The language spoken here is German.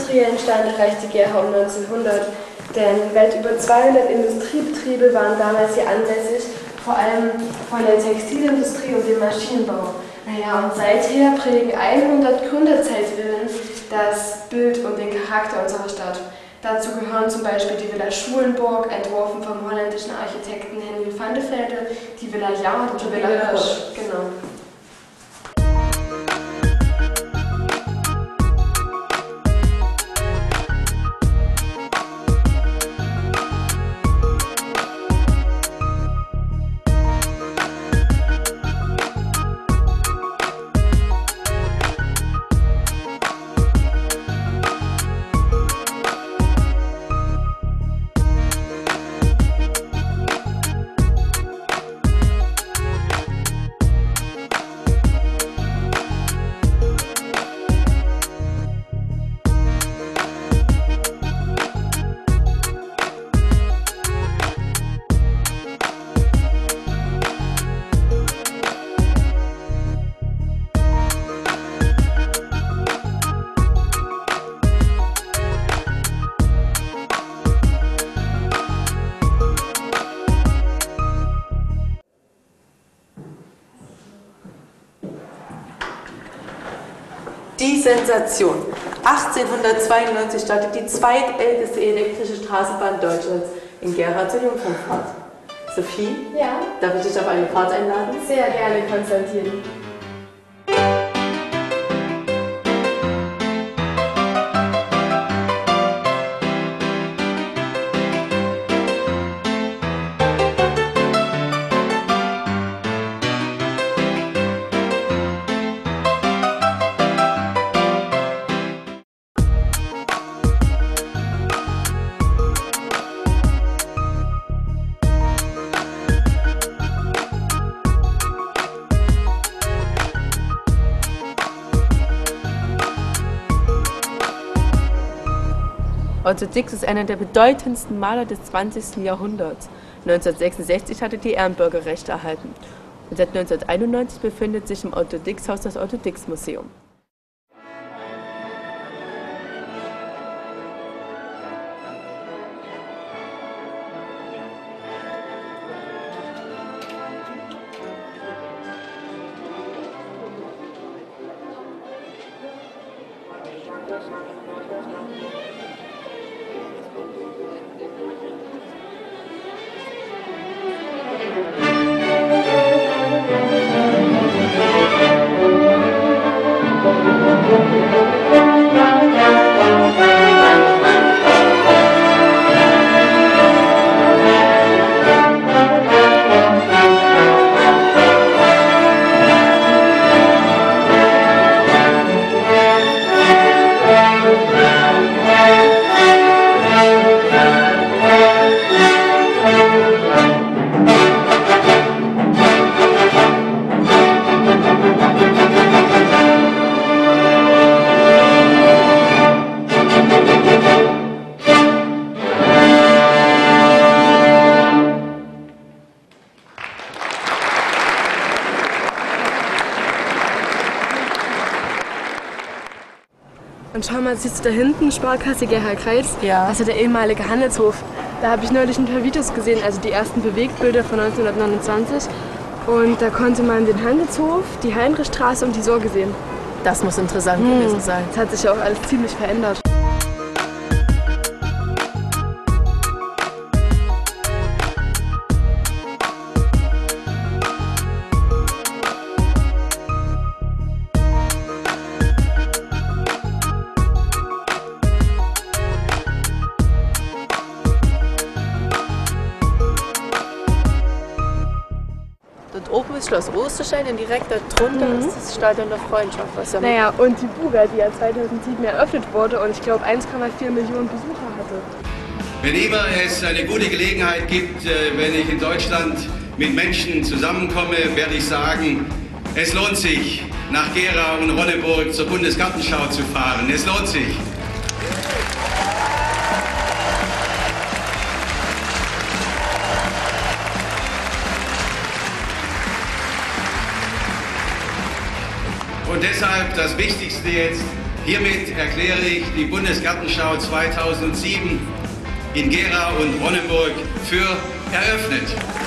industriellen Stand erreichte Gera um 1900, denn weit über 200 Industriebetriebe waren damals hier ansässig, vor allem von der Textilindustrie und dem Maschinenbau. Naja, und seither prägen 100 Gründerzeitvillen das Bild und den Charakter unserer Stadt. Dazu gehören zum Beispiel die Villa Schulenburg, entworfen vom holländischen Architekten Henry van de Velde, die Villa Jahr und die Villa Hirsch. Genau. Die Sensation. 1892 startet die zweitälteste elektrische Straßenbahn Deutschlands in Gera zur Jungfernfahrt. Sophie, Ja? darf ich dich auf eine Fahrt einladen? Sehr gerne, Konstantin. Otto Dix ist einer der bedeutendsten Maler des 20. Jahrhunderts. 1966 hat er die Ehrenbürgerrechte erhalten. Und seit 1991 befindet sich im Otto-Dix-Haus das Otto-Dix-Museum. Und schau mal, siehst du da hinten, Sparkasse Gera-Kreuz? Ja. Das ist der ehemalige Handelshof. Da habe ich neulich ein paar Videos gesehen, also die ersten Bewegtbilder von 1929. Und da konnte man den Handelshof, die Heinrichstraße und die Sorge sehen. Das muss interessant gewesen sein. Das hat sich ja auch alles ziemlich verändert. Dort oben ist Schloss Osterstein und direkt darunter ist das Stadion der Freundschaft. Was ja Naja, und die Buga, die ja 2007 eröffnet wurde und ich glaube 1,4 Millionen Besucher hatte. Wenn immer es eine gute Gelegenheit gibt, wenn ich in Deutschland mit Menschen zusammenkomme, werde ich sagen, es lohnt sich, nach Gera und Ronneburg zur Bundesgartenschau zu fahren. Es lohnt sich. Und deshalb das Wichtigste jetzt, Hiermit erkläre ich die Bundesgartenschau 2007 in Gera und Ronneburg für eröffnet.